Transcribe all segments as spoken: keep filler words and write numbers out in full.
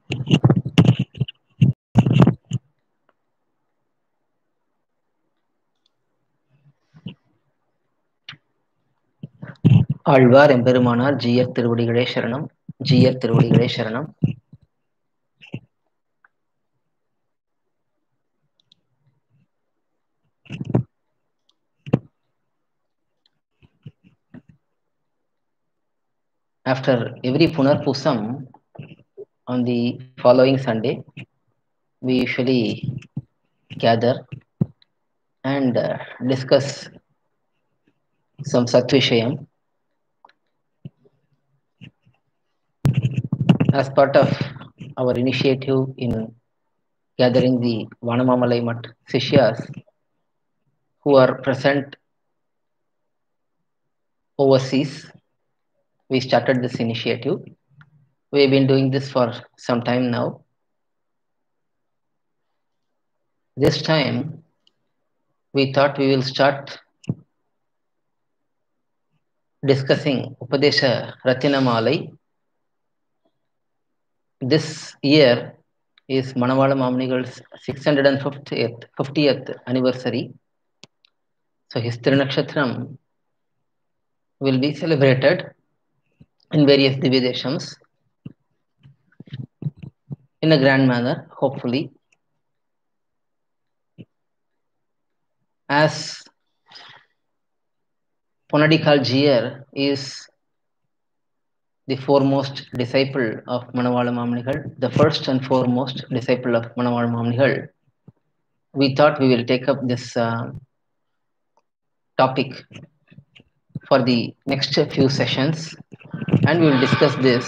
ஆழ்வார் எம்பெருமானார் ஜீயர் திருவடிகளே சரணம். ஜீயர் திருவடிகளே சரணம். After every Punarpusam on the following Sunday, we usually gather and uh, discuss some Satvishayam. As part of our initiative in gathering the Vanamamalai Mat Sishyas who are present overseas, we started this initiative. We've been doing this for some time now. This time, we thought we will start discussing Upadesha Ratinamalai. This year is Manavala Mamnigal's six hundred fiftieth, fiftieth anniversary. So his Tirinakshatram will be celebrated in various Divideshams in a grand manner, hopefully. As Ponadikal Jiyar is the foremost disciple of Manavala Mamnigal, the first and foremost disciple of Manavala Mamnigal, we thought we will take up this uh, topic for the next few sessions and we will discuss this,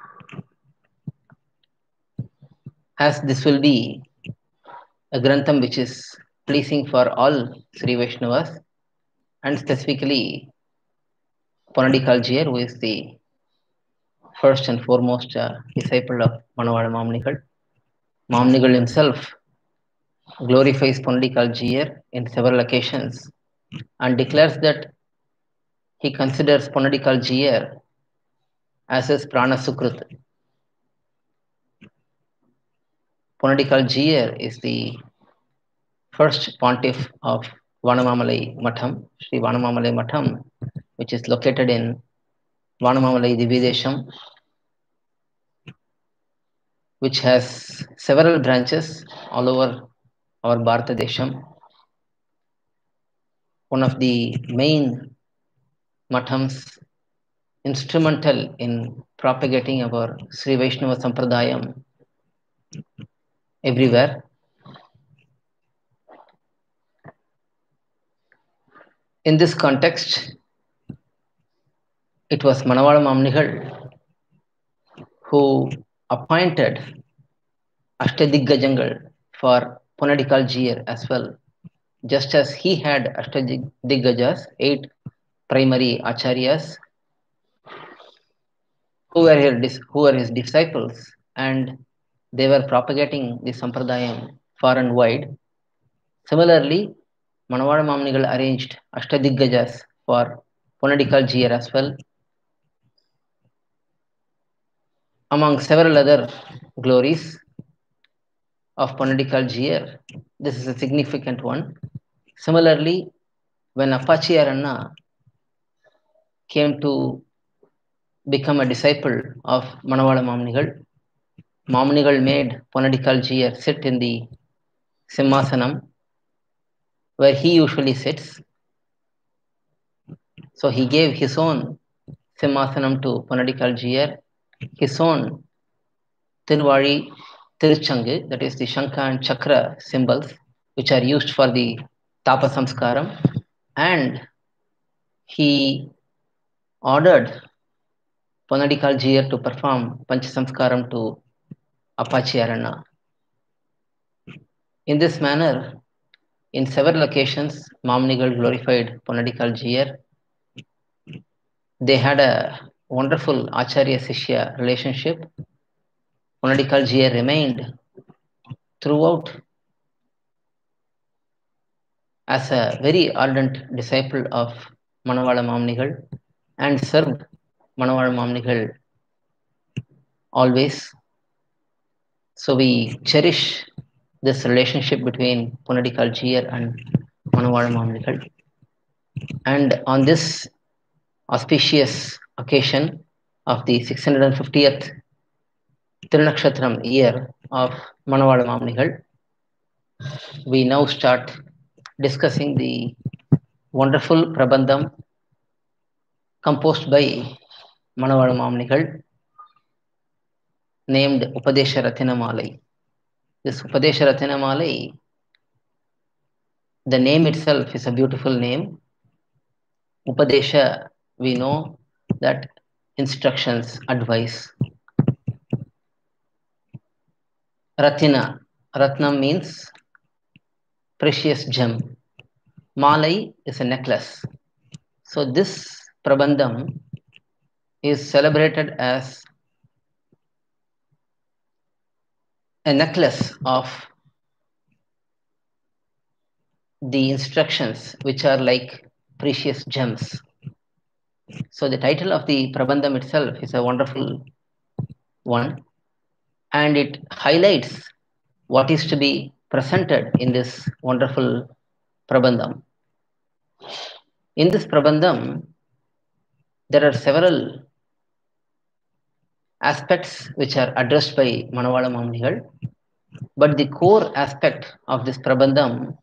as this will be a Grantham which is pleasing for all Sri Vaishnavas and specifically Ponadikal Jiyar, who is the first and foremost uh, disciple of Manavala Mamnigal. Mamnigal himself glorifies Ponadikal Jiyar in several occasions and declares that he considers Ponadikal Jiyar as his Prana Sukrut. Ponadikal Jiyar is the first pontiff of Vanamamalai Matham, Sri Vanamamalai Matham, which is located in Vanamamalai Dividesham, which has several branches all over our Bharata Desham. One of the main Mathams instrumental in propagating our Sri Vaishnava Sampradayam everywhere. In this context, it was Manavala Mamnigal who appointed Ashtadigajangal for Ponadikal Jiyar as well, just as he had Ashtadigajas, eight primary acharyas, who were, his, who were his disciples, and they were propagating the Sampradayam far and wide. Similarly, Manavala Mamnigal arranged Ashtadigajas for Ponadikal Jiyar as well. Among several other glories of Ponadikal Jiyar, this is a significant one. Similarly, when Appachiyar came to become a disciple of Manavala Mamnigal, Mamnigal made Ponadikal Jiyar sit in the Simhasanam where he usually sits. So he gave his own Simhasanam to Ponadikal Jiyar, his own Tiruvali Tiruchangu, that is the Shankha and Chakra symbols, which are used for the Tapa Samskaram, and he ordered Ponadikal Jiyar to perform Pancha Samskaram to Appachiyar. In this manner, in several occasions, Mamnigal glorified Ponadikal Jiyar. They had a wonderful Acharya-Sishya relationship. Ponadikal Jiyar remained throughout as a very ardent disciple of Manavala Mamnigal and served Manavala Mamnigal always. So we cherish this relationship between Punadi Kalchiyar and Manavada Mamanigal. And on this auspicious occasion of the six hundred fiftieth Tirunakshatram year of Manavada Mamanigal, we now start discussing the wonderful Prabandham composed by Manavada Mamanigal named Upadesha Ratinamalai. This Upadesha Ratinamalai, the name itself is a beautiful name. Upadesha, we know that instructions, advice. Ratina, Ratnam means precious gem. Malai is a necklace. So this Prabandham is celebrated as a necklace of the instructions which are like precious gems. So the title of the Prabandham itself is a wonderful one, and it highlights what is to be presented in this wonderful Prabandham. In this Prabandham, there are several aspects which are addressed by Manavada Mamanigal, but the core aspect of this Prabandham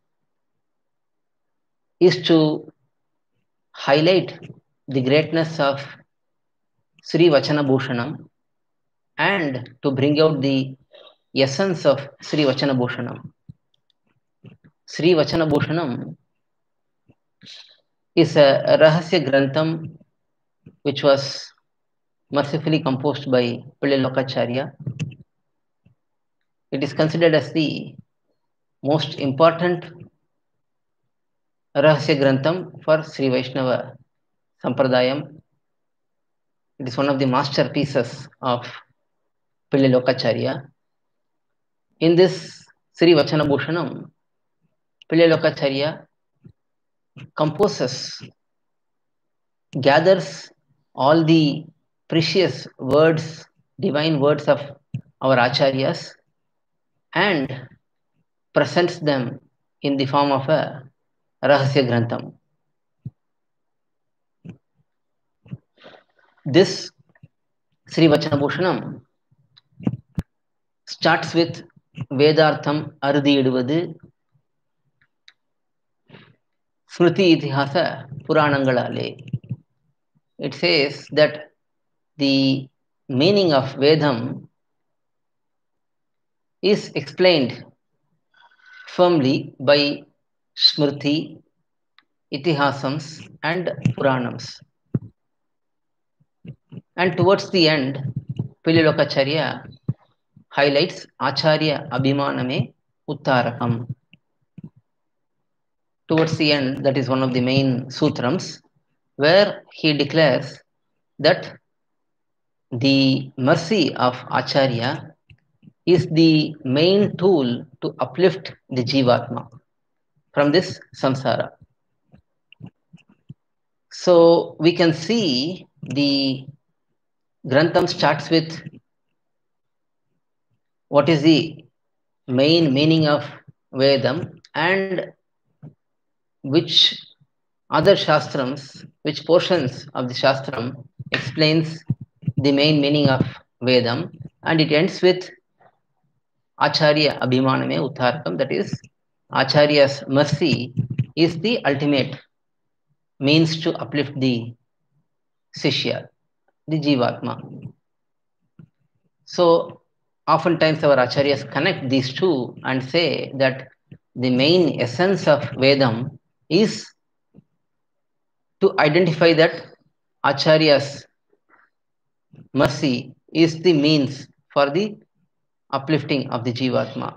is to highlight the greatness of Sri Vachana Bhushanam and to bring out the essence of Sri Vachana Bhushanam. Sri Vachana Bhushanam is a Rahasya Grantham which was mercifully composed by Pillai Lokacharya. It is considered as the most important Rahasya Grantham for Sri Vaishnava Sampradayam. It is one of the masterpieces of Pillai Lokacharya. In this Sri Vachana Bhushanam, Pillai Lokacharya composes, gathers all the precious words, divine words of our Acharyas and presents them in the form of a Rahasya Grantham. This Sri Vachana Bhushanam starts with Vedartham Arudi Iduvadu Smriti Itihasa Puranangalale. It says that the meaning of Vedam is explained firmly by Smriti, Itihasams and Puranams. And towards the end, Pillai Lokacharya highlights Acharya Abhimaname Uttarakam. Towards the end, that is one of the main sutrams, where he declares that the mercy of Acharya is the main tool to uplift the Jivatma from this samsara. So we can see the Grantham starts with what is the main meaning of Vedam and which other Shastrams, which portions of the Shastram explains the main meaning of Vedam, and it ends with Acharya Abhimaname Uttarakam, that is, Acharya's mercy is the ultimate means to uplift the Sishya, the Jivatma. So, oftentimes our Acharyas connect these two and say that the main essence of Vedam is to identify that Acharya's mercy is the means for the uplifting of the Jivatma.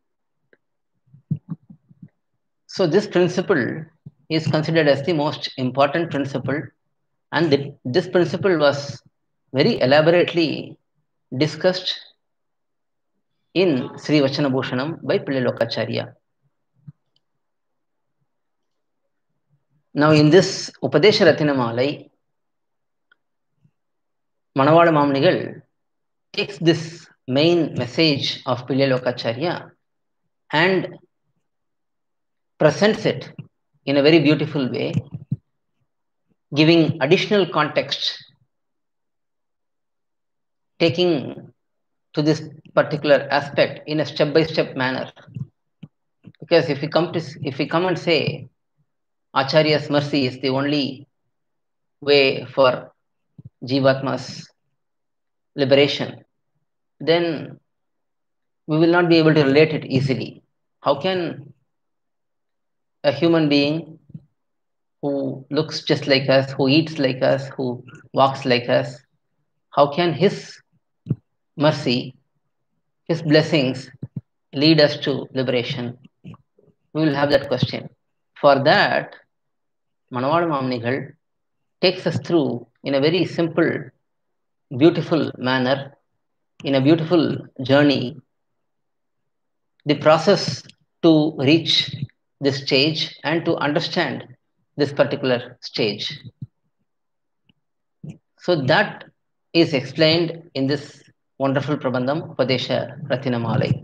So this principle is considered as the most important principle, and the, this principle was very elaborately discussed in Sri Vachana Bhushanam by Pillai Lokacharya. Now in this Upadesha Ratinamalai, Manavada Mamanigal takes this main message of Pillai Lokacharya and presents it in a very beautiful way, giving additional context, taking to this particular aspect in a step-by-step manner. Because if we come to if we come and say Acharya's mercy is the only way for Jivatma's liberation, then we will not be able to relate it easily. How can a human being who looks just like us, who eats like us, who walks like us, how can his mercy, his blessings lead us to liberation? We will have that question. For that, Manavad Mamnigal takes us through in a very simple, beautiful manner, in a beautiful journey, the process to reach this stage and to understand this particular stage. So that is explained in this wonderful Prabandham, Upadesha Ratinamalai.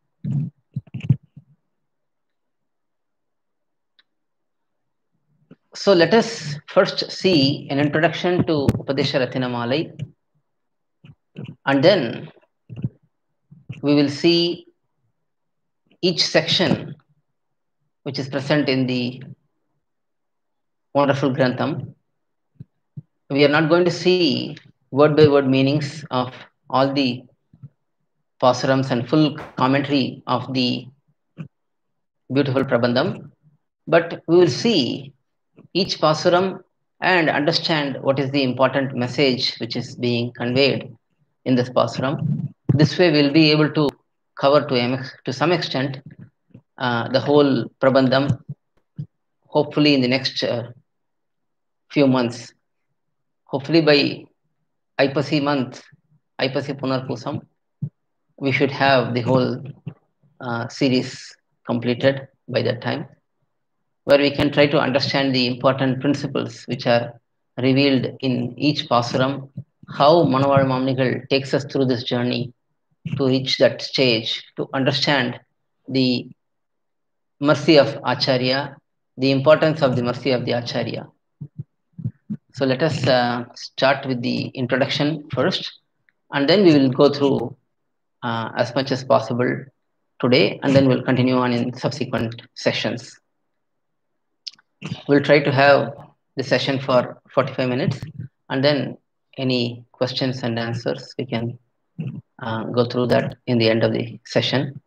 So let us first see an introduction to Upadesha Ratinamalai, and then we will see each section which is present in the wonderful Grantham. We are not going to see word by word meanings of all the pasurams and full commentary of the beautiful Prabandham, but we will see each pasuram and understand what is the important message which is being conveyed in this pasuram. This way, we'll be able to cover to, to some extent uh, the whole Prabandham, hopefully in the next uh, few months. Hopefully by Aipasi month, Aipasi Punarpusam, we should have the whole uh, series completed by that time, where we can try to understand the important principles which are revealed in each pasuram, how Manavad Mamnigal takes us through this journey to reach that stage, to understand the mercy of Acharya, the importance of the mercy of the Acharya. So let us uh, start with the introduction first, and then we will go through uh, as much as possible today, and then we'll continue on in subsequent sessions. We'll try to have the session for forty-five minutes, and then any questions and answers, we can uh, go through that in the end of the session.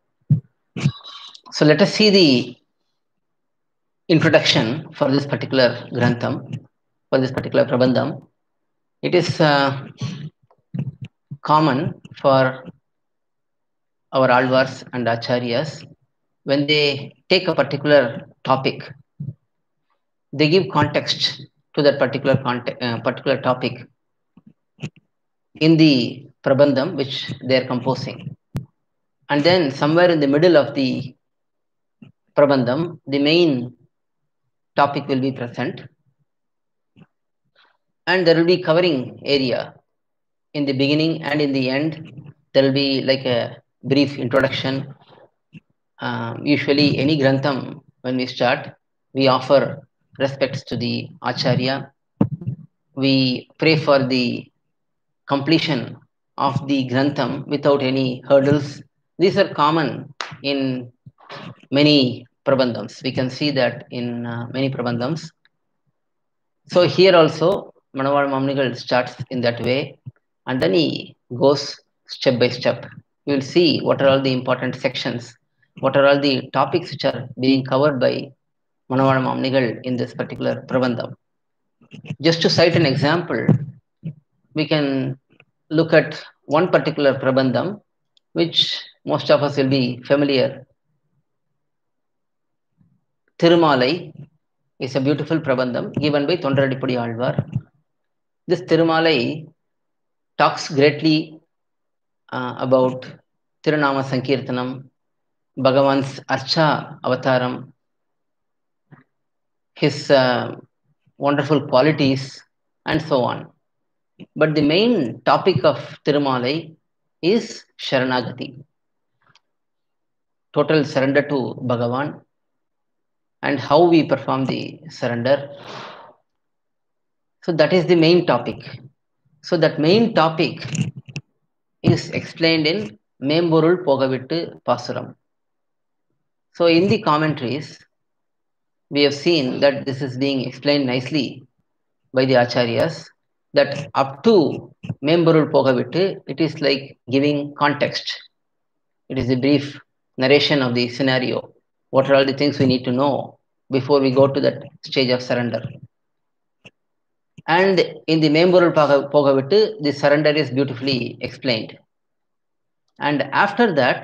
So let us see the introduction for this particular Grantham, for this particular Prabandham. It is uh, common for our Alvars and Acharyas, when they take a particular topic, they give context to that particular context, uh, particular topic in the Prabandham which they are composing. And then somewhere in the middle of the Prabandham, the main topic will be present, and there will be covering area in the beginning and in the end. There will be like a brief introduction. Um, usually, any Grantham, when we start, we offer respects to the Acharya. We pray for the completion of the Grantham without any hurdles. These are common in many Prabandhams. We can see that in uh, many Prabandhams. So here also, Manavad Mamnigal starts in that way, and then he goes step by step. We will see what are all the important sections, what are all the topics which are being covered by Manavad Mamnigal in this particular Prabandham. Just to cite an example, we can look at one particular Prabandham, which most of us will be familiar. Thirumalai is a beautiful Prabandham given by Tondaradipudi Alvar. This Thirumalai talks greatly uh, about Tirunama Sankirtanam, Bhagavan's Archa Avataram, his uh, wonderful qualities, and so on. But the main topic of Thirumalai is Sharanagati, total surrender to Bhagavan, and how we perform the surrender. So that is the main topic. So that main topic is explained in Memborul Pogavittu Pasuram. So in the commentaries, we have seen that this is being explained nicely by the acharyas, that up to Memborul Pogavittu, it is like giving context. It is a brief narration of the scenario. What are all the things we need to know before we go to that stage of surrender? And in the Memborul Pogavittu, the surrender is beautifully explained. And after that,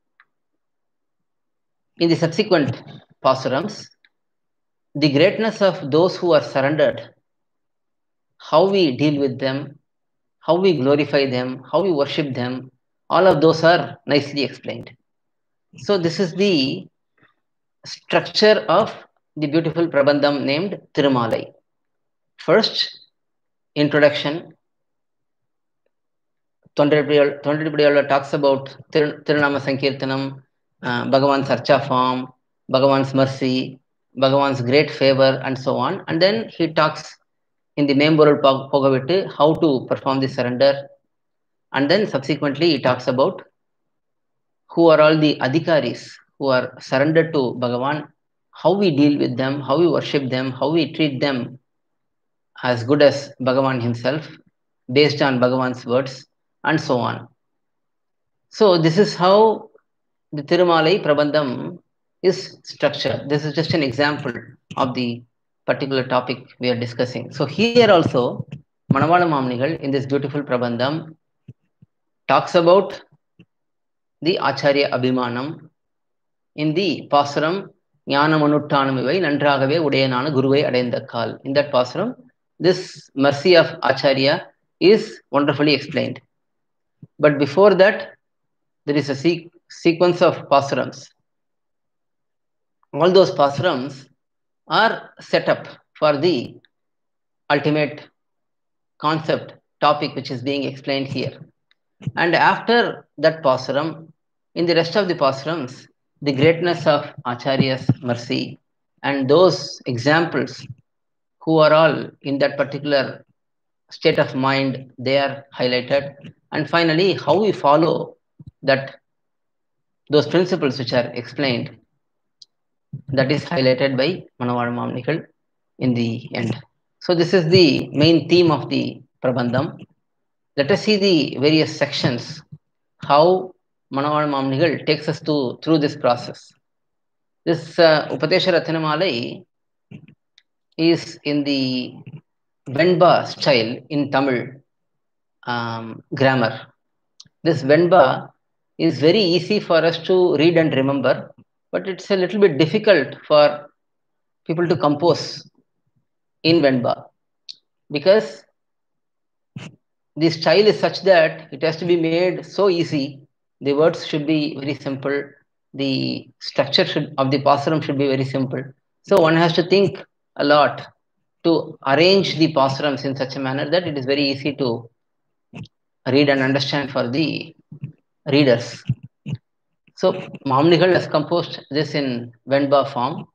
in the subsequent pasurams, the greatness of those who are surrendered, how we deal with them, how we glorify them, how we worship them, all of those are nicely explained. So this is the structure of the beautiful Prabandham named Tirumalai. First, introduction. Tondiripadiyalar talks about Tirunama Sankirtanam, uh, Bhagavan's Archa form, Bhagavan's mercy, Bhagavan's great favor, and so on. And then he talks in the Memborul Pogavittu how to perform the surrender. And then subsequently he talks about who are all the adhikaris who are surrendered to Bhagavan, how we deal with them, how we worship them, how we treat them as good as Bhagavan himself, based on Bhagavan's words, and so on. So this is how the Tirumalai Prabandham is structured. This is just an example of the particular topic we are discussing. So here also, Manavala Mamnigal in this beautiful Prabandham talks about the Acharya Abhimanam in the Pasuram Jnanamanuttanamivai Nandragave Udayanana Guruvai Adendakal. In that Pasuram, this mercy of Acharya is wonderfully explained. But before that, there is a se sequence of pasurams. All those pasurams are set up for the ultimate concept topic which is being explained here. And after that pasuram, in the rest of the pasurams, the greatness of Acharya's mercy and those examples who are all in that particular state of mind, they are highlighted. And finally, how we follow that those principles which are explained, that is highlighted by Manavala Mamnigal in the end. So this is the main theme of the Prabandham. Let us see the various sections, how Manavala Mamnigal takes us to through this process. This uh, Upadesha Ratnamalai is in the Venba style in Tamil um, grammar. This Venba is very easy for us to read and remember, but it's a little bit difficult for people to compose in Venba because the style is such that it has to be made so easy. The words should be very simple. The structure should, of the pasuram should be very simple. So one has to think a lot to arrange the pasurams in such a manner that it is very easy to read and understand for the readers. So Mamnigal has composed this in Venba form.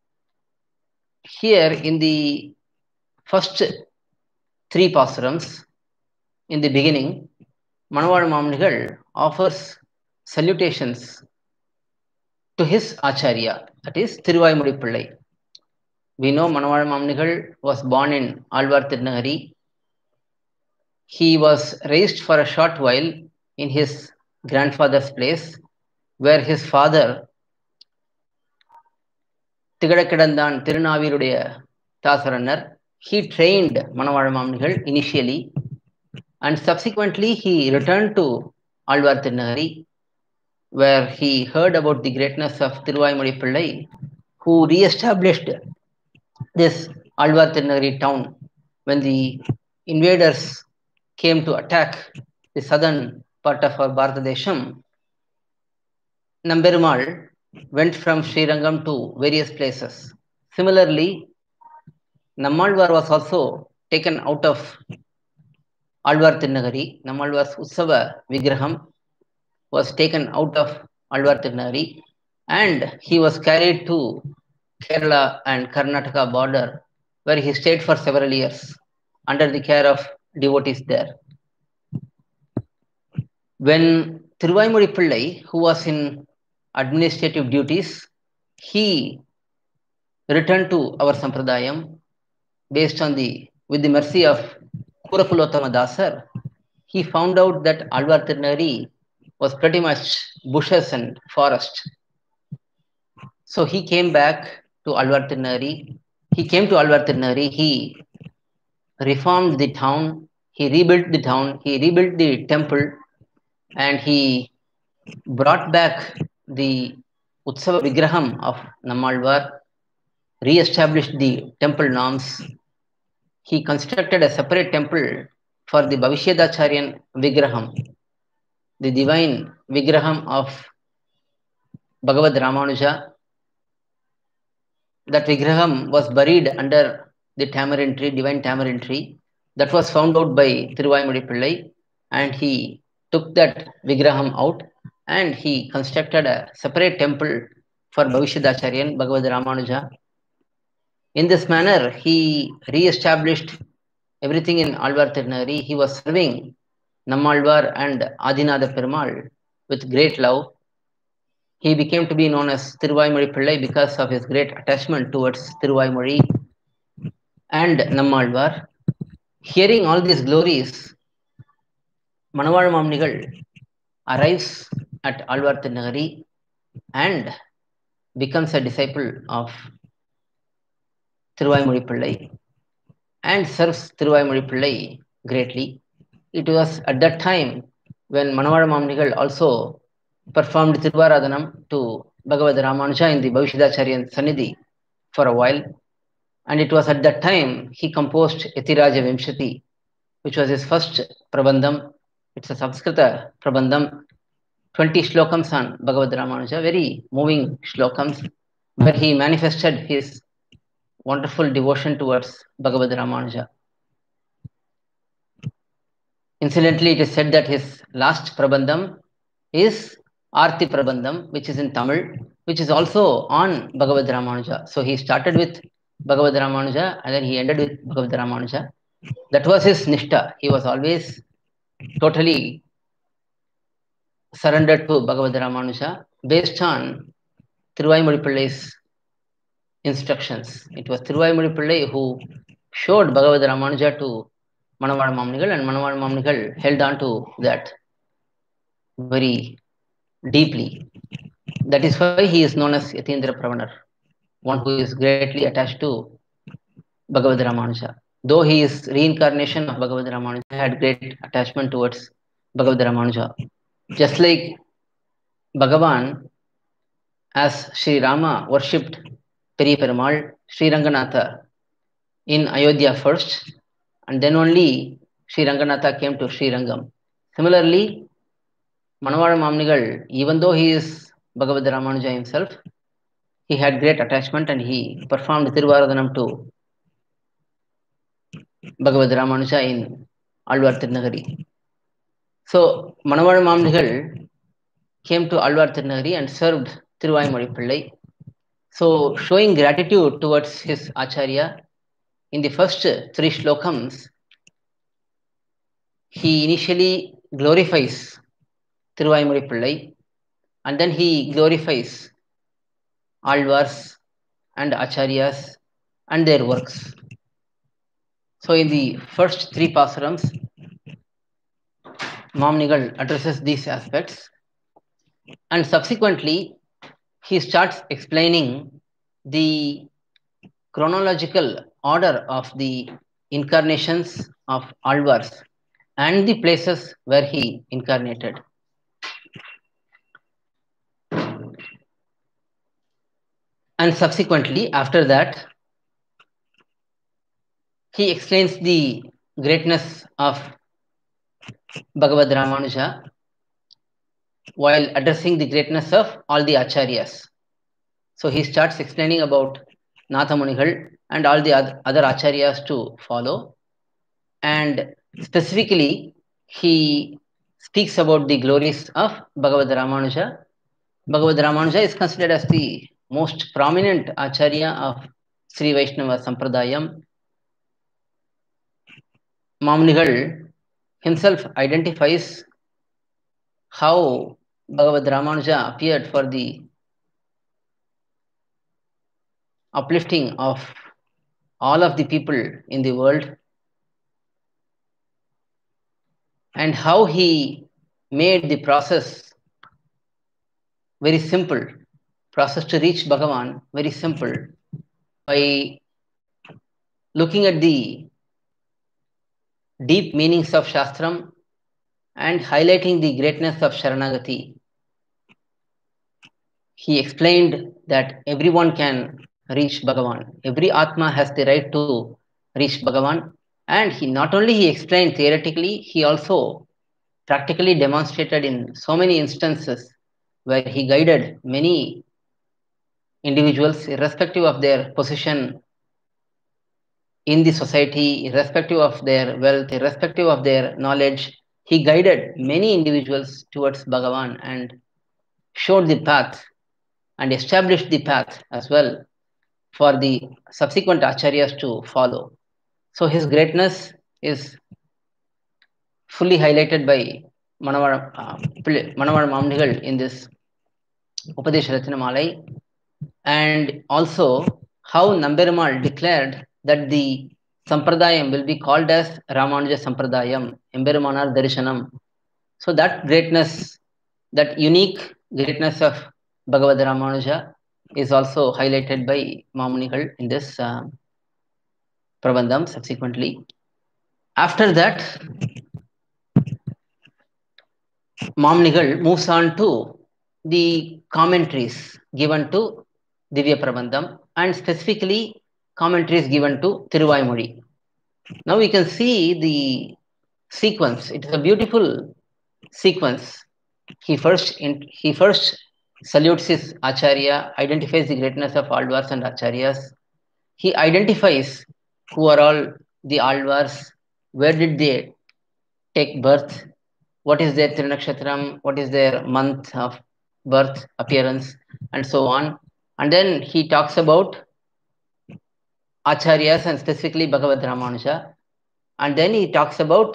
Here in the first three pasurams, in the beginning, Manavala Mamnigal offers salutations to his Acharya, that is Thiruvaimudi Pillai. We know Manavala Mamnigal was born in Alvar Tirunagari. He was raised for a short while in his grandfather's place, where his father, Tigadakidandan Tirunaviruடைய Tasarannar, he trained Manavala Mamnigal initially, and subsequently he returned to Alvar Tirunagari, where he heard about the greatness of Thiruvaimudi Pillai, who re-established this Alvar Tirunagari town when the invaders came to attack the southern part of our Bharatadesham. Namberumal went from Srirangam to various places. Similarly, Nammalvar was also taken out of Alvar Tirunagari. Nammalvar's Utsava Vigraham was taken out of Alvar Tirunagari and he was carried to Kerala and Karnataka border, where he stayed for several years under the care of devotees there. When Thiruvaimuri Pillai, who was in administrative duties, he returned to our Sampradayam based on the, with the mercy of Kurakulottama Dasar, he found out that Alvar Tirunagari was pretty much bushes and forest. So he came back to Alvar Tirunagari. He came to Alvar Tirunagari. He reformed the town. He rebuilt the town. He rebuilt the temple, and he brought back the Utsava Vigraham of Nammalvar, re-established the temple norms. He constructed a separate temple for the Bhavishyadacharyan Vigraham, the divine Vigraham of Bhagavad Ramanuja. That Vigraham was buried under the tamarind tree, divine tamarind tree. That was found out by Thiruvaimuri Pillai, and he took that Vigraham out and he constructed a separate temple for Bhavishyadacharyan Bhagavad Ramanuja. In this manner, he re-established everything in Alvar Tirunagari. He was serving Nammalvar and Adinatha Perumal with great love. He became to be known as Thiruvaimuri Pillai because of his great attachment towards Thiruvaimuri and Nammalvar. Hearing all these glories, Manavazha Mamnigal arrives at Alvar Tirunagari and becomes a disciple of Thiruvaimuri Pillai and serves Thiruvaimuri Pillai greatly. It was at that time when Manavazha Mamnigal also performed Thiruvaradhanam to Bhagavad Ramanuja in the Bhavishyadacharyan Sannidhi for a while. And it was at that time he composed Yatiraja Vimshati, which was his first Prabandham. It's a Sanskrita Prabandham, twenty shlokams on Bhagavad Ramanuja, very moving shlokams, where he manifested his wonderful devotion towards Bhagavad Ramanuja. Incidentally, it is said that his last Prabandham is Arti Prabandham, which is in Tamil, which is also on Bhagavad Ramanuja. So he started with Bhagavad Ramanuja and then he ended with Bhagavad Ramanuja. That was his Nishta. He was always totally surrendered to Bhagavad Ramanuja based on Thiruvaimuri Pillai's instructions. It was Thiruvaimuri Pillai who showed Bhagavad Ramanuja to Manavazha Mamnigal, and Manavazha Mamnigal held on to that very deeply. That is why he is known as Yatindra Pravanar, one who is greatly attached to Bhagavad Ramanuja. Though he is reincarnation of Bhagavad Ramanuja, he had great attachment towards Bhagavad Ramanuja. Just like Bhagavan, as Sri Rama worshipped Peri Perumal, Sri Ranganatha in Ayodhya first, and then only Sri Ranganatha came to Sri Rangam. Similarly, Manavazha Mamnigal, even though he is Bhagavad Ramanuja himself, he had great attachment and he performed Thiruvaradhanam to Bhagavad Ramanuja in Alvar Tirunagari. So, Manavazha Mamnigal came to Alvar Tirunagari and served Thiruvaimuri Pillai. So, showing gratitude towards his Acharya, in the first three shlokams, he initially glorifies Thiruvaimuri Pillai and then he glorifies Alvars and Acharyas and their works. So, in the first three pasarams, Mamnigal addresses these aspects, and subsequently he starts explaining the chronological order of the incarnations of Alvars and the places where he incarnated. And subsequently, after that, he explains the greatness of Bhagavad Ramanuja while addressing the greatness of all the Acharyas. So he starts explaining about Natha Munigal and all the other Acharyas to follow. And specifically, he speaks about the glories of Bhagavad Ramanuja. Bhagavad Ramanuja is considered as the most prominent Acharya of Sri Vaishnava Sampradayam. Mamunigal himself identifies how Bhagavad Ramanuja appeared for the uplifting of all of the people in the world, and how he made the process very simple, process to reach Bhagavan very simple, by looking at the deep meanings of Shastram and highlighting the greatness of Sharanagati. He explained that everyone can reach Bhagavan. Every Atma has the right to reach Bhagavan. And he not only he explained theoretically, he also practically demonstrated in so many instances where he guided many individuals, irrespective of their position in the society, irrespective of their wealth, irrespective of their knowledge. He guided many individuals towards Bhagavan and showed the path and established the path as well for the subsequent acharyas to follow. So his greatness is fully highlighted by Manavada uh, Mamunigal in this Upadesha Ratnamalai, and also how Namberumal declared that the Sampradayam will be called as Ramanuja Sampradayam, Emberumanar Darshanam. So that greatness, that unique greatness of Bhagavad Ramanuja is also highlighted by Mamunigal in this uh, Prabandham subsequently. After that, Mamunigal moves on to the commentaries given to Divya Prabandham, and specifically commentaries given to Thiruvaimozhi. Now we can see the sequence. It is a beautiful sequence. He first in, he first salutes his Acharya, identifies the greatness of Alvars and Acharyas. He identifies who are all the Alvars, where did they take birth, what is their Trinakshatram, what is their month of birth, appearance, and so on. And then he talks about Acharyas and specifically Bhagavad Ramanuja. And then he talks about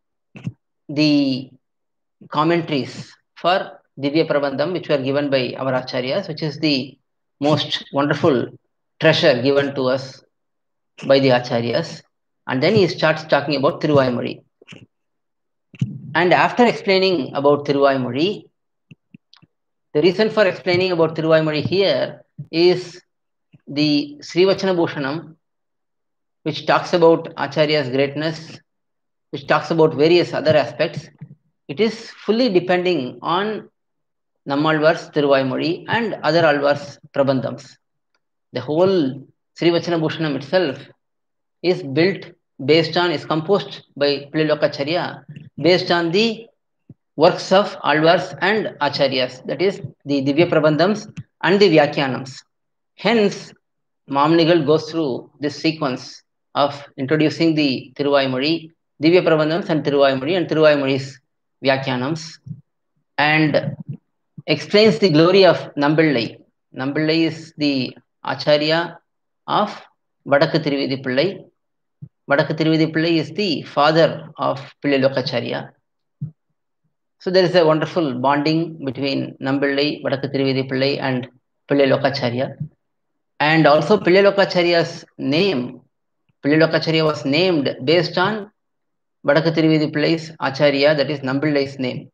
the commentaries for Divya Prabandham, which were given by our Acharyas, which is the most wonderful treasure given to us by the Acharyas. And then he starts talking about Thiruvaimozhi. And after explaining about Thiruvaimozhi, the reason for explaining about Thiruvaimozhi here is the Sri Vachana Bhushanam, which talks about Acharya's greatness, which talks about various other aspects. It is fully depending on Nammalvar's Thiruvaimozhi and other Alvar's Prabandhams. The whole Sri Vachana Bhushanam itself is built based on, is composed by Pillai based on the works of Alvars and Acharyas, that is the Divya Prabandhams and the Vyakyanams. Hence, Mamunigal goes through this sequence of introducing the Thiruvaimozhi, Divya Prabandhams and Thiruvaimozhi and Thiruvaimozhi's Vyakyanams, and explains the glory of Nambillai. Nambillai is the Acharya of Vadakku Tiruvidi Pillai. Vadakku Tiruvidi Pillai is the father of Pillai Lokacharya. So there is a wonderful bonding between Nambillai, Vadakku Tiruvidi Pillai and Pillai Lokacharya. And also Pillai Lokacharya's name, Pillai Lokacharya was named based on Vadakku Tiruvidi Pillai's Acharya, that is Nambillai's name.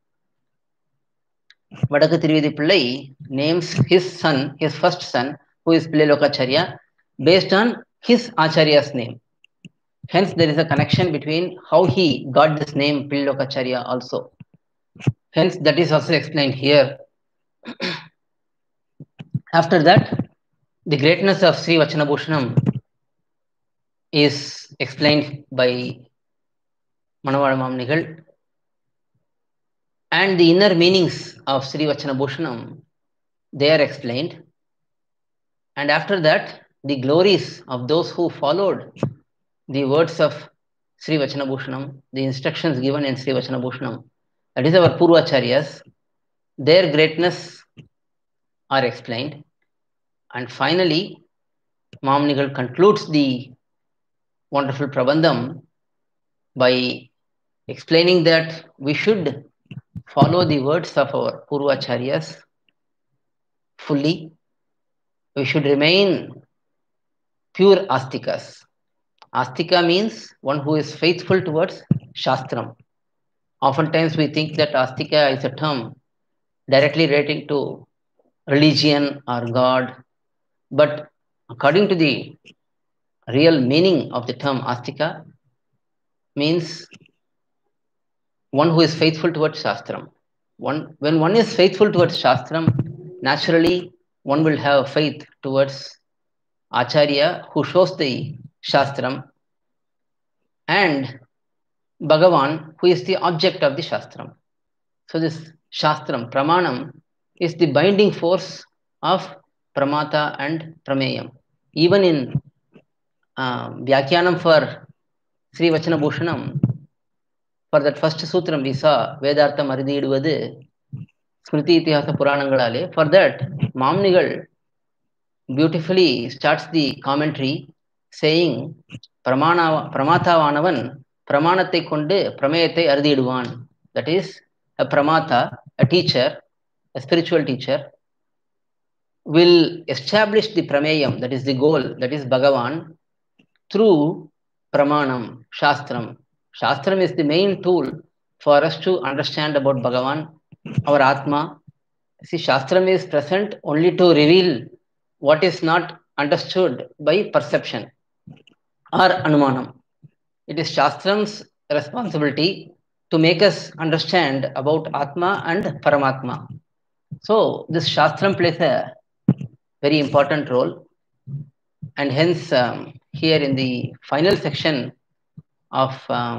Vadakku Tiruvidi Pillai names his son, his first son, who is Pillai Lokacharya, based on his Acharya's name. Hence, there is a connection between how he got this name Pillai Lokacharya also. Hence, that is also explained here. After that, the greatness of Sri Vachana Bhushanam is explained by Manavada Mamunigal, and the inner meanings of Sri Vachana Bhushanam, they are explained. And after that, the glories of those who followed the words of Sri Vachana Bhushanam, the instructions given in Sri Vachana Bhushanam, that is our Purvacharyas, their greatness are explained. And finally, Mamnigal concludes the wonderful Prabandham by explaining that we should follow the words of our Purvacharyas fully. We should remain pure Astikas. Astika means one who is faithful towards Shastram. Oftentimes we think that Astika is a term directly relating to religion or God, but according to the real meaning of the term Astika means one who is faithful towards Shastram. One, when one is faithful towards Shastram, naturally one will have faith towards Acharya who shows the Shastram and Bhagavan who is the object of the Shastram. So this Shastram, Pramanam, is the binding force of Pramata and Prameyam. Even in uh, Vyakyanam for Sri Vachana Bhushanam, for that first sutram we saw Vedartham Arididuvadu Smriti Itihasa Puranangalale. For that, Mamnigal beautifully starts the commentary saying Pramana Pramatavanavan Pramanathai kondu Prameyathai Aridhiduvan. That is, a Pramata, a teacher, a spiritual teacher, will establish the Prameyam, that is the goal, that is Bhagavan, through Pramanam, Shastram. Shastram is the main tool for us to understand about Bhagavan, our Atma. See, Shastram is present only to reveal what is not understood by perception or Anumanam. It is Shastram's responsibility to make us understand about Atma and Paramatma. So, this Shastram plays a very important role, and hence um, here in the final section of um,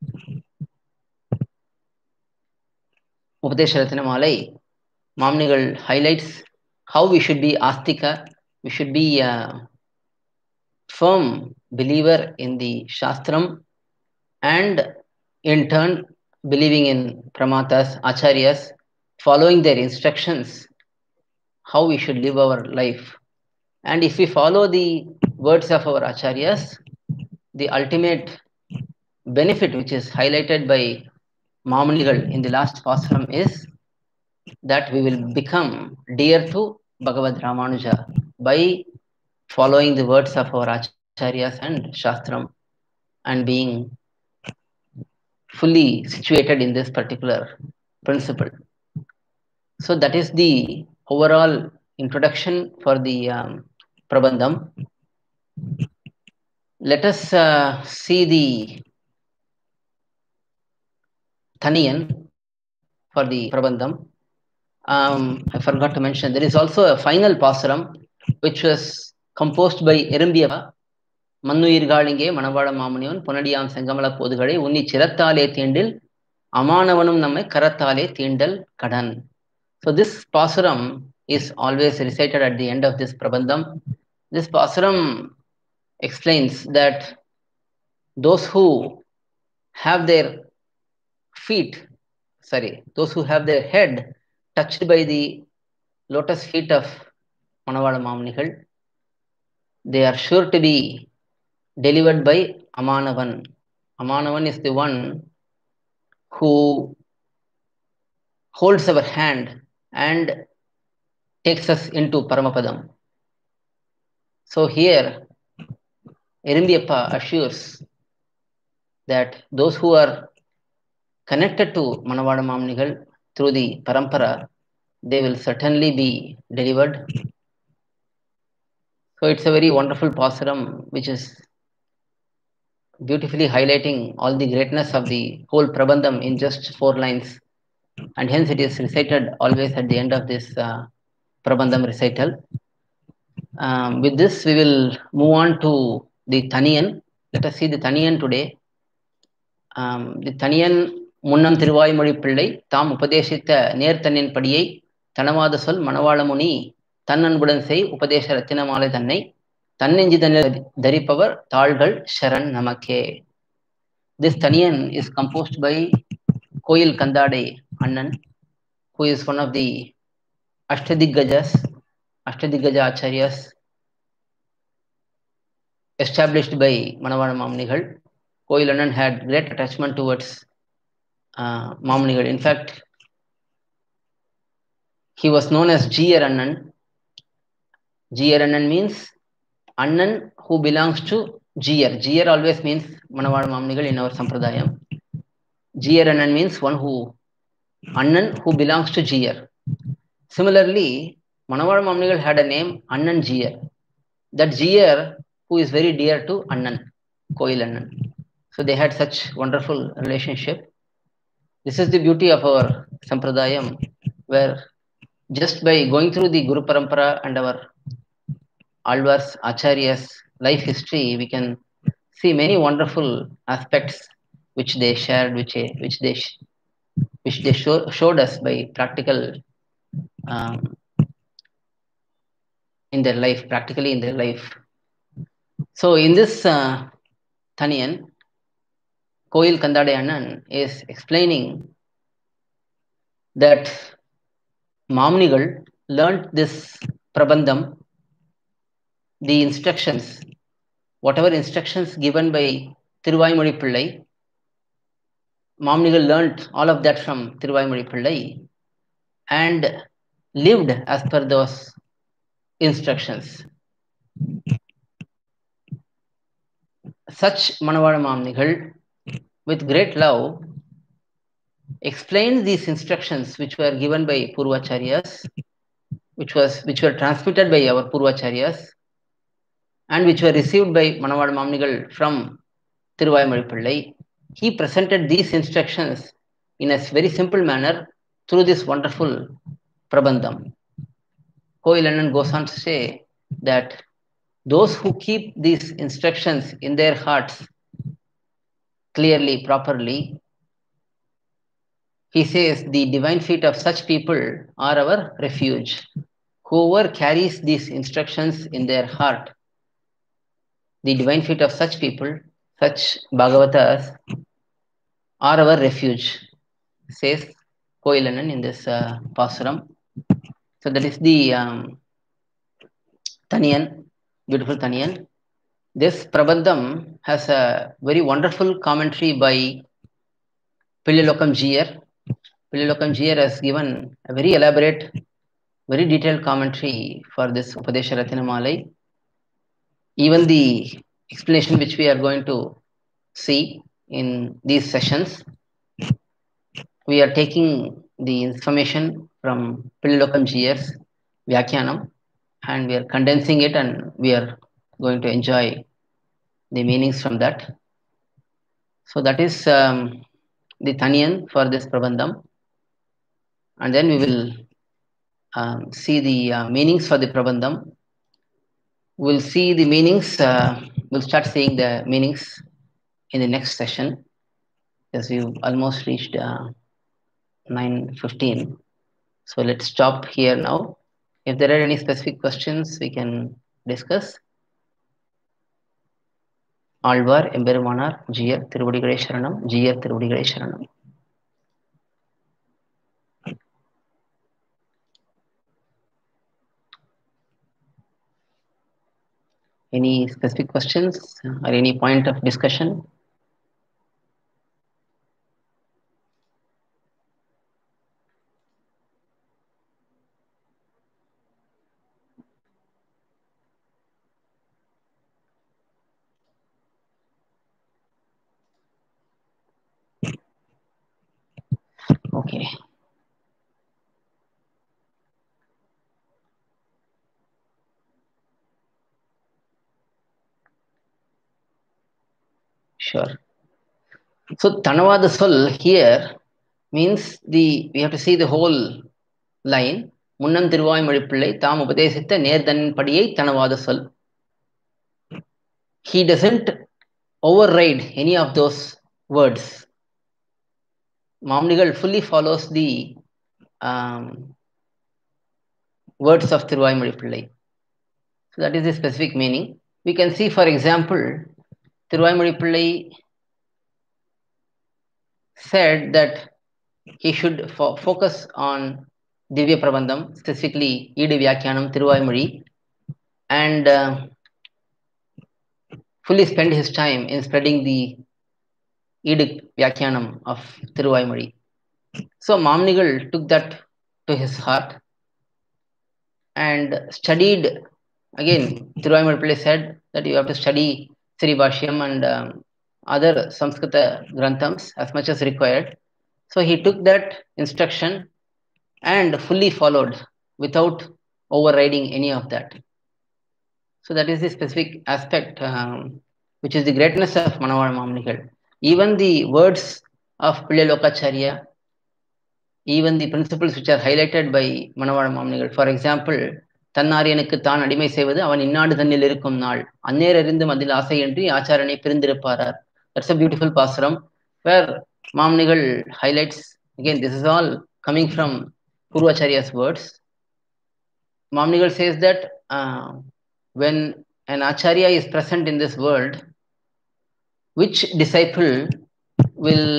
Upadesha Ratnamalai, Mamnigal highlights how we should be Astika, we should be a firm believer in the Shastram and in turn believing in Pramatas, Acharyas, following their instructions, how we should live our life. And if we follow the words of our Acharyas, the ultimate benefit which is highlighted by Mamnigal in the last pasuram is that we will become dear to Bhagavad Ramanuja by following the words of our Acharyas and Shastram and being fully situated in this particular principle. So that is the overall introduction for the um, Prabandham. Let us uh, see the Thaniyan for the Prabandham. Um, I forgot to mention, there is also a final pasuram which was composed by Irambiyappa. மன்னுயிர்காளிங்கே மணவாள மாமுனிவன் பொன்னடியாம் செங்கமல போதுகளை உன்னி சிரத்தாலே தீண்டில் அமானவனும் நம்மை கரத்தாலே தீண்டல் கடன். So this pasuram is always recited at the end of this Prabandham. This pasuram explains that those who have their feet, sorry, those who have their head touched by the lotus feet of Manavala Mamnigal, they are sure to be delivered by Amanavan. Amanavan is the one who holds our hand and takes us into Paramapadam. So here, Irambiyappa assures that those who are connected to Manavada Mamnigal through the Parampara, they will certainly be delivered. So it's a very wonderful pasuram which is beautifully highlighting all the greatness of the whole Prabandham in just four lines, and hence it is recited always at the end of this uh, Prabandham recital. Um, with this, we will move on to the Thaniyan. Let us see the Thaniyan today. Um, the Thaniyan முன்னம் திருவாய்மொழி பிள்ளை தாம் உபதேசித்த நேர்த்தன்னின் படியை தனவாத சொல் மணவாளமுனி தன்னன்புடன் செய் உபதேச ரத்தினமாலை தன்னை தன்னெஞ்சி தன்னில் தரிப்பவர் தாள்கள் சரண் நமக்கே. This Thaniyan is composed by Koil Kandade Annan, who is one of the Ashtadigajas, Ashtadigaja Acharyas established by Manavada Mamnigal. Koil Annan had great attachment towards uh, Mamnigal. In fact, he was known as G R Annan. G R Annan means Annan who belongs to G R. G R always means Manavada Mamnigal in our Sampradayam. G R Annan means one who, Annan who belongs to G R. Similarly, Manavada Mamnigal had a name Annan G R. That G R who is very dear to Annan, Koil Annan. So they had such wonderful relationship. This is the beauty of our Sampradayam, where just by going through the Guru Parampara and our Alvars, Acharyas life history, we can see many wonderful aspects which they shared, which which they which they show, showed us by practical um, in their life, practically in their life. So in this uh, Thaniyan, Koil Kandade Annan is explaining that Mamnigal learnt this Prabandham, the instructions, whatever instructions given by Thiruvaimozhi Pillai, Mamnigal learnt all of that from Thiruvaimozhi Pillai and lived as per those instructions. Such Manavada Mamnigal, with great love, explained these instructions which were given by Purvacharyas, which was which were transmitted by our Purvacharyas, and which were received by Manavada Mamnigal from Thiruvaimozhi Pillai. He presented these instructions in a very simple manner through this wonderful Prabandham. Koil Annan goes on to say that those who keep these instructions in their hearts clearly, properly, he says the divine feet of such people are our refuge. Whoever carries these instructions in their heart, the divine feet of such people, such Bhagavatas, are our refuge, says Koil Annan in this uh, Pasuram. So that is the um, Thaniyan, beautiful Thaniyan. This Prabandham has a very wonderful commentary by Pillilokam G R. Pillilokam G R has given a very elaborate, very detailed commentary for this Upadesha Ratinamalai. Even the explanation which we are going to see in these sessions, we are taking the information from Pillilokam G R's Vyakyanam and we are condensing it and we are going to enjoy the meanings from that. So that is um, the Thaniyan for this Prabandham. And then we will um, see the uh, meanings for the Prabandham. We'll see the meanings, uh, we'll start seeing the meanings in the next session, as we've almost reached uh, nine fifteen. So let's stop here now. If there are any specific questions, we can discuss. Alvar Emberumanar, G R Tiruvadigalai Sharanam, G R Tiruvadigalai Sharanam. Any specific questions or any point of discussion? Okay. Sure. So Tanavada Sol here means the we have to see the whole line. Munnam Thiruvaimozhi Pillai Tham Upadesitha Nerdan Padiyai Tanavada Sol. He doesn't override any of those words. Mamnigal fully follows the um, words of Thiruvaimozhi Pillai. So that is the specific meaning. We can see, for example, Thiruvaimozhi Pillai said that he should fo- focus on Divya Prabandham, specifically Edu Vyakyanam, Thiruvaimozhi, and uh, fully spend his time in spreading the Edu Vyakyanam of Thiruvaimozhi. So Mamnigal took that to his heart and studied. Again, Thiruvaimozhi Pillai said that you have to study Sri Bhashyam and um, other Samskrita Granthams as much as required. So he took that instruction and fully followed without overriding any of that. So that is the specific aspect, um, which is the greatness of Manavada Mamnigal. Even the words of Pillai Lokacharya, even the principles which are highlighted by Manavada Mamnigal. For example, தன்னாரியனுக்கு தான் அடிமை செய்வது அவன் இன்னாடு தன்னில் இருக்கும் நாள் அந்நேரறிந்தும் அதில் ஆசையின்றி ஆச்சாரனை பிரிந்திருப்பாரார். That's a beautiful pasaram where Mamnigal highlights, again, this is all coming from Purvacharya's words. Mamnigal says that uh, when an acharya is present in this world, which disciple will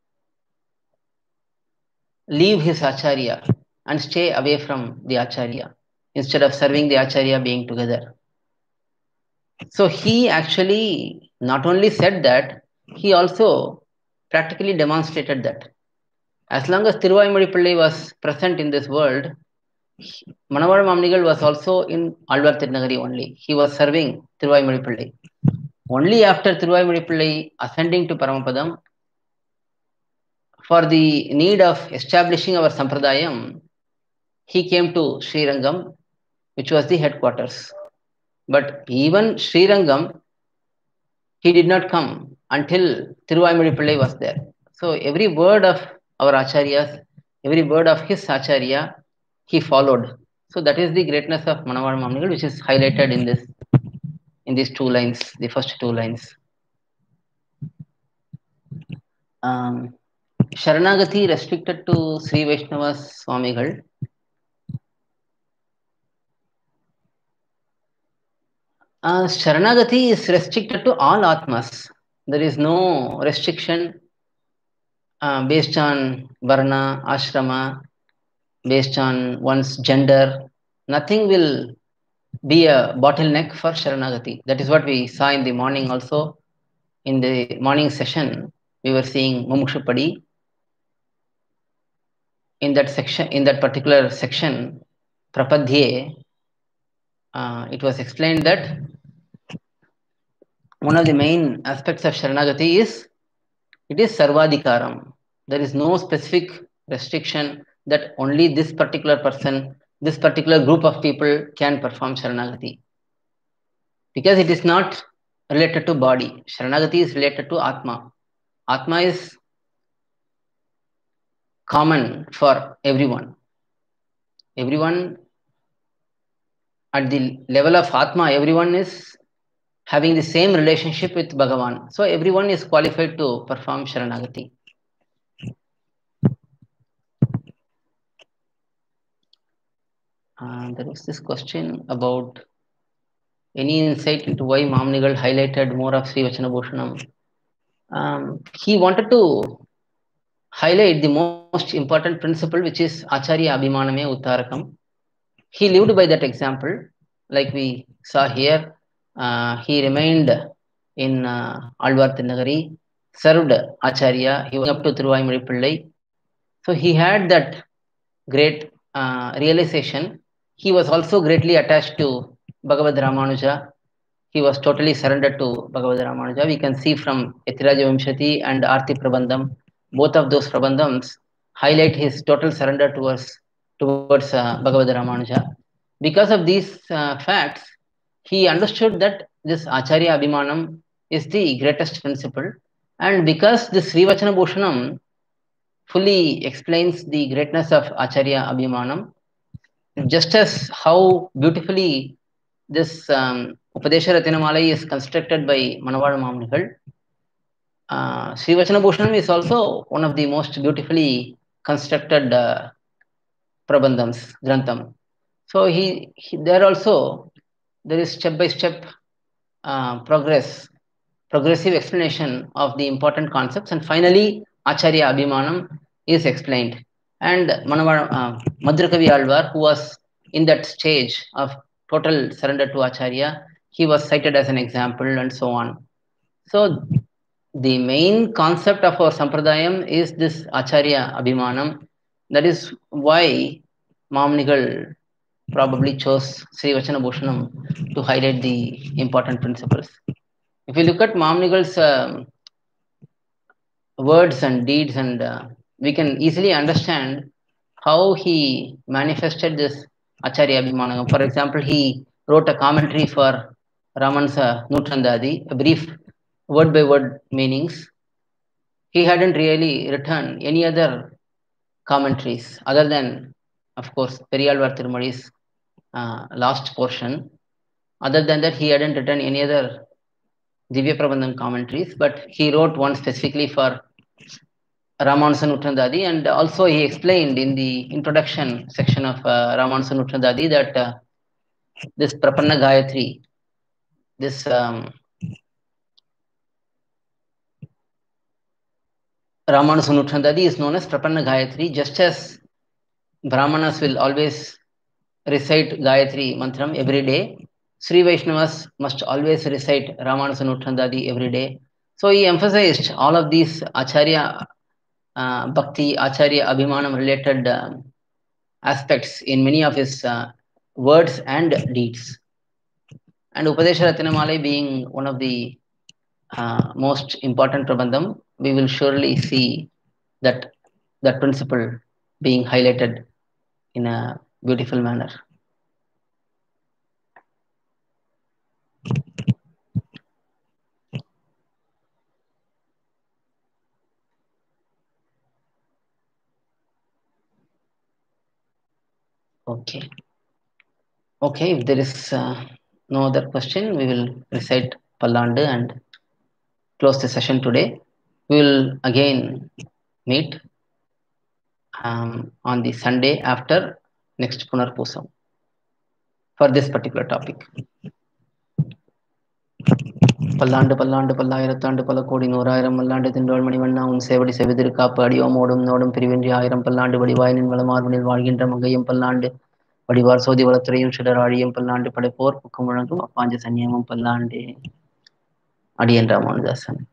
leave his acharya and stay away from the acharya instead of serving the acharya being together? So he actually not only said that, he also practically demonstrated that. As long as Thiruvaimozhi Pillai was present in this world, Manavada Mamnigal was also in Alvar Tirunagari only. He was serving Thiruvaimozhi Pillai. Only after Thiruvaimozhi Pillai ascending to Paramapadam, for the need of establishing our Sampradayam, he came to Srirangam, which was the headquarters. But even Srirangam, he did not come until Thiruvaimozhi Pillai was there. So every word of our acharyas, every word of his acharya, he followed. So that is the greatness of Manavada Mamnigal, which is highlighted in this, in these two lines, the first two lines. Um, Sharanagati restricted to Sri Vaishnava Swamigal. Uh, Sharanagati is restricted to all Atmas. There is no restriction uh, based on Varna, Ashrama, based on one's gender. Nothing will be a bottleneck for Sharanagati. That is what we saw in the morning also. In the morning session, we were seeing Mumukshupadi. In that section, in that particular section, Prapadhye, uh, it was explained that one of the main aspects of Sharanagati is it is Sarvadikaram. There is no specific restriction that only this particular person, this particular group of people can perform Sharanagati. Because it is not related to body. Sharanagati is related to Atma. Atma is common for everyone. Everyone at the level of Atma, everyone is having the same relationship with Bhagavan. So everyone is qualified to perform Sharanagati. Uh, there was this question about any insight into why Mamnigal highlighted more of Sri Vachana Bhushanam. Um, he wanted to highlight the most important principle, which is Acharya Abhimaname Uttarakam. He lived by that example, like we saw here. Uh, he remained in uh, Alvar Tirunagari, served Acharya. He went up to Thiruvaimozhi Pillai. So he had that great uh, realization. He was also greatly attached to Bhagavad Ramanuja. He was totally surrendered to Bhagavad Ramanuja. We can see from Yatiraja Vimshati and Arti Prabandham, both of those Prabandhams highlight his total surrender towards, towards uh, Bhagavad Ramanuja. Because of these uh, facts, he understood that this Acharya Abhimanam is the greatest principle. And because this Sri Vachana Bhushanam fully explains the greatness of Acharya Abhimanam, just as how beautifully this um, Upadesha Ratinamalai is constructed by Manavada Mamnigal, uh, Sri Vachana Bhushanam is also one of the most beautifully constructed uh, Prabandhams, Grantham. So he, he there also there is step by step uh, progress, progressive explanation of the important concepts, and finally Acharya Abhimanam, is explained. And Manava, uh, Madrakavi Alvar, who was in that stage of total surrender to Acharya, he was cited as an example and so on. So the main concept of our Sampradayam is this Acharya Abhimanam. That is why Mamnigal probably chose Sri Vachana Bhushanam to highlight the important principles. If you look at Mamnigal's um words and deeds, and uh, we can easily understand how he manifested this Acharya Abhimanam. For example, he wrote a commentary for Ramansa Nutrandadi, a brief word by word meanings. He hadn't really written any other commentaries other than, of course, Periyalvar Tirumali's uh, last portion. Other than that, he hadn't written any other Divya Prabandham commentaries, but he wrote one specifically for Ramanuja Nutrandadi, and also he explained in the introduction section of uh, Ramanuja Nutrandadi that uh, this Prapanna Gayatri, this um, Ramanuja Nutrandadi is known as Prapanna Gayatri, just as Brahmanas will always recite Gayatri Mantram every day. Sri Vaishnavas must always recite Ramanuja Nutrandadi every day. So he emphasized all of these Acharya uh, Bhakti, Acharya Abhimanam related uh, aspects in many of his uh, words and deeds. And Upadesha Ratnamalai being one of the uh, most important Prabandham, we will surely see that that principle being highlighted in a beautiful manner. Okay. Okay, if there is uh, no other question, we will recite Pallandu and close the session today. We will again meet um, on the Sunday after next Punarpusam for this particular topic. பல்லாண்டு பல்லாண்டு பல்லாயிரத்தாண்டு பல கோடி நூறாயிரம் மல்லாண்டு தின்றோள் மணிவண்ணா உன் சேவடி செவிதிருக்காப்பு அடியோம் ஓடும் நோடும் பிரிவின்றி ஆயிரம் பல்லாண்டு வடிவாயினின் வளமார்பனில் வாழ்கின்ற மங்கையும் பல்லாண்டு வடிவார் சோதி வளத்துறையும் சிடராழியும் பல்லாண்டு படைப்போர் புக்கம் முழங்கும் அப்பாஞ்ச சன்னியமும் பல்லாண்டே அடியன் ராமானுதாசன்.